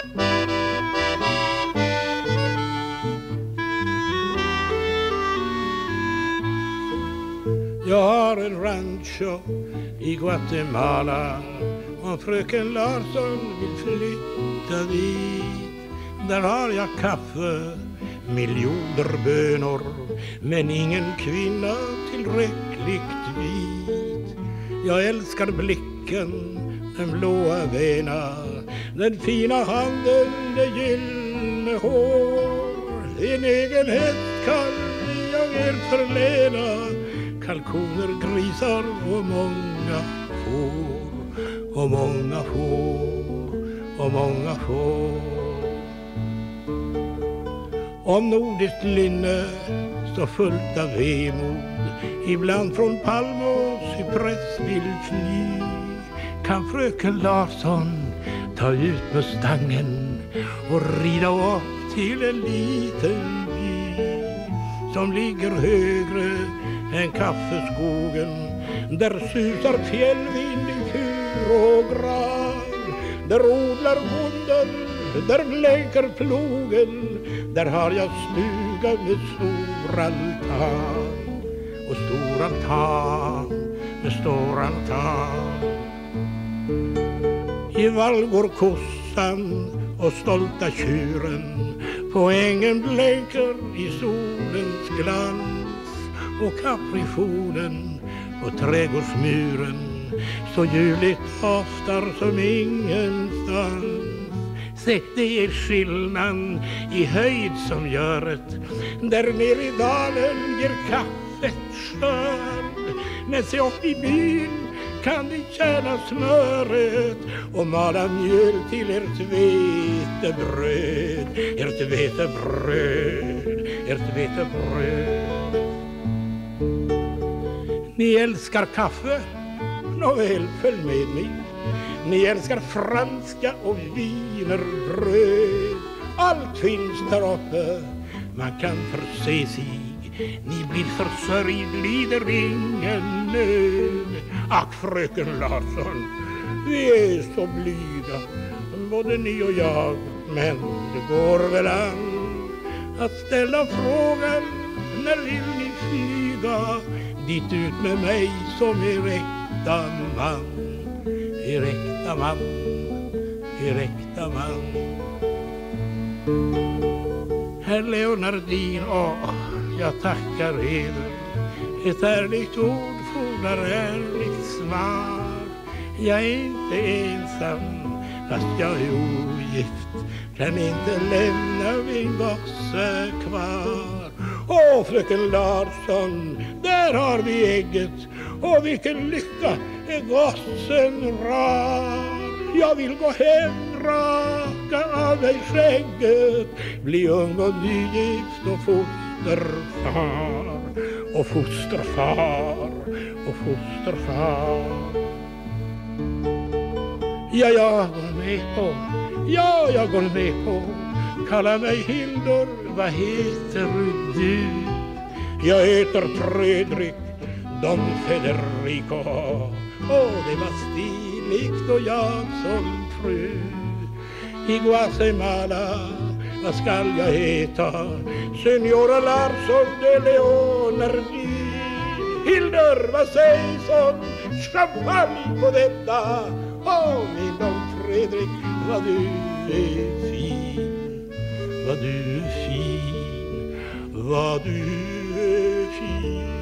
Jag har en rancho i Guatemala, om fröken Larsson vill flytta dit. Där har jag kaffe, miljoner bönor, men ingen kvinna tillräckligt vit. Jag älskar blicken, den blåa vena, den fina handen, det gyllene hår. En egen häst kan jag er förlena, kalkoner, grisar och många får, och många får, och många får. Om nordiskt lynne så fullt av vemod, ibland från palm och cypress vill fly, kan fröken Larsson ta ut mustangen och rida upp till en liten by som ligger högre än kaffeskogen. Där susar fjällvind i fur och gran, där odlar bonden, där leker plogen. Där har jag stuga med stor altan, och stor altan med stor altan. I vall går kossan och stolta tjuren, på ängen blänker i solens glans, och kaprifonen på trädgårdsmuren så ljuvligt doftar som ingenstans. Se, det är skillnaden i höjd som gör det. Där nere i dalen ger kaffet skörd, men se upp i byn kan ni tjäna smöret och mala mjöl till ert vetebröd, ert vetebröd, ert vetebröd. Ni älskar kaffe? Nåväl, följ med mig. Ni älskar franska och wienerbröd. Allt finns där uppe, man kan förse sig. Ni blir försörjd, lider ingen nöd. Ack, fröken Larsson, vi är så blyga, både ni och jag. Men det går väl an att ställa frågan, när vill ni flyga dit ut med mig som är äkta man? Er äkta man, er äkta man. Herr Leonardin, jag tackar eder. Ett ärligt ord fordrar ärligt svar. Jag är inte ensam, fast jag är ogift, kan inte lämna min gosse kvar. Åh, fröken Larsson, där har vi ägget, och vilken lycka är gossen rar. Jag vill gå hem, raka av mig skägget, bli ung och nygift och fosterfar, och fosterfar, och fosterfar. Ja, jag går med på, ja, jag går med på. Kalla mig Hildur, vad heter du? Jag heter Fredrik Don Federico. Det var stiligt och jag som fru. I Guatemala, vad skall jag heta? Senora Larsson de Leonardi. Hildur, vad sägs om champagne på detta? Min Don Fredrik, vad du är fin, vad du är fin, vad du är fin.